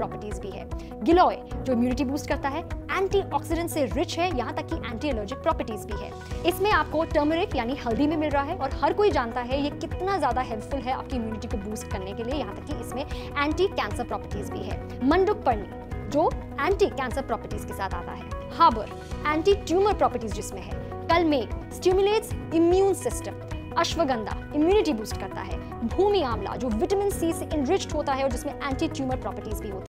Properties भी है। गिलोय जो इम्यूनिटी बूस्ट करता है, एंटीऑक्सीडेंट से रिच है, यहाँ तक कि एंटी एलर्जिक प्रॉपर्टीज भी है। इसमें आपको टर्मरिक यानी हल्दी में मिल रहा है और हर कोई जानता है ये कितना ज्यादा हेल्पफुल है आपकी इम्यूनिटी को बूस्ट करने के लिए, यहाँ तक कि इसमें एंटी कैंसर प्रॉपर्टीज भी है। मंडुकपर्णी जो एंटी कैंसर प्रॉपर्टीज के साथ आता है। हाबर एंटी ट्यूमर प्रॉपर्टीज जिसमें है। Kalmegh stimulates immune system. Ashwagandha immunity boost करता है। भूमि आंवला जो विटामिन सी से इनरिच्ड होता है और जिसमें एंटी ट्यूमर प्रॉपर्टीज भी होती है।